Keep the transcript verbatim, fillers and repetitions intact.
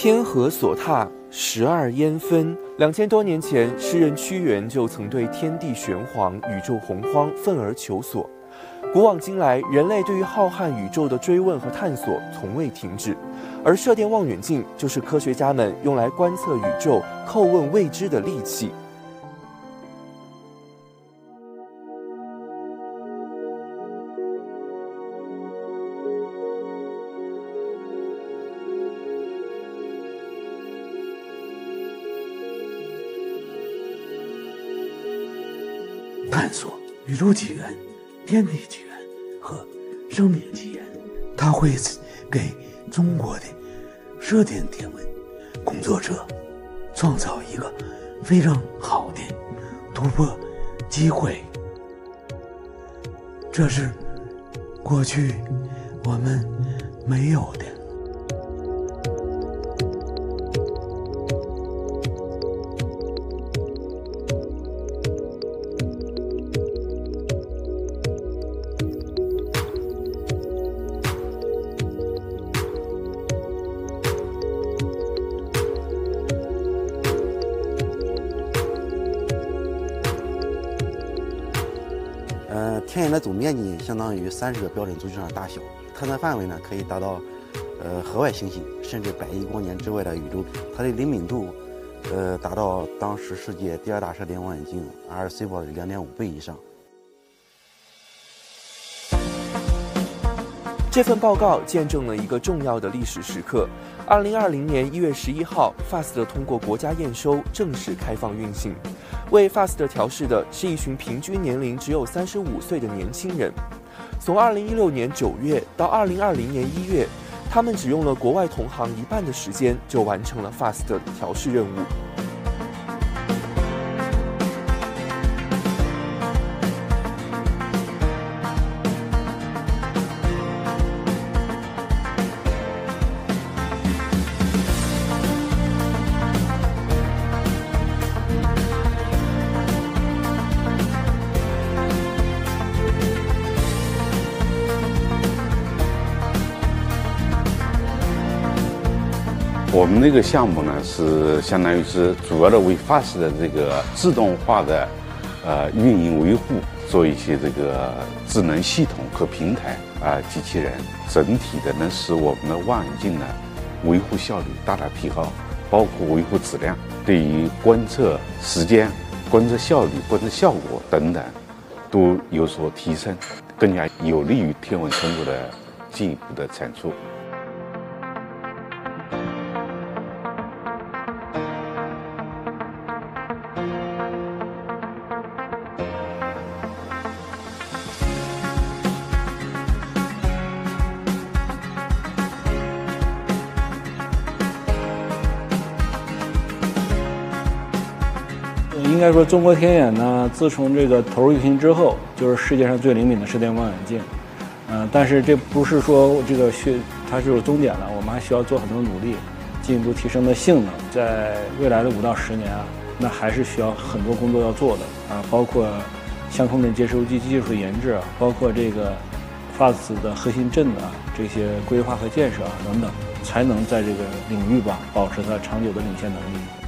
天河所踏，十二烟分。两千多年前，诗人屈原就曾对天地玄黄、宇宙洪荒愤而求索。古往今来，人类对于浩瀚宇宙的追问和探索从未停止，而射电望远镜就是科学家们用来观测宇宙、叩问未知的利器。 探索宇宙起源、天地起源和生命起源，它会给中国的射电天文工作者创造一个非常好的突破机会。这是过去我们没有的。 呃，天眼的总面积相当于三十个标准足球场大小，探测范围呢可以达到呃河外行星，甚至百亿光年之外的宇宙。它的灵敏度，呃，达到当时世界第二大射电望远镜 R C 波的两点五倍以上。 这份报告见证了一个重要的历史时刻。二零二零年一月十一号 ，F A S T 通过国家验收，正式开放运行。为 F A S T 调试的是一群平均年龄只有三十五岁的年轻人。从二零一六年九月到二零二零年一月，他们只用了国外同行一半的时间，就完成了 F A S T 的调试任务。 我们那个项目呢，是相当于是主要的为 F A S T 的这个自动化的呃运营维护做一些这个智能系统和平台啊、呃、机器人，整体的能使我们的望远镜呢维护效率大大提高，包括维护质量，对于观测时间、观测效率、观测效果等等都有所提升，更加有利于天文成果的进一步的产出。 应该说，中国天眼呢，自从这个投入运行之后，就是世界上最灵敏的射电望远镜。嗯、呃，但是这不是说这个需它是有终点了，我们还需要做很多努力，进一步提升的性能。在未来的五到十年啊，那还是需要很多工作要做的啊，包括相控阵接收器技术的研制，包括这个 F A S T 的核心阵的这些规划和建设啊等等，才能在这个领域吧保持它长久的领先能力。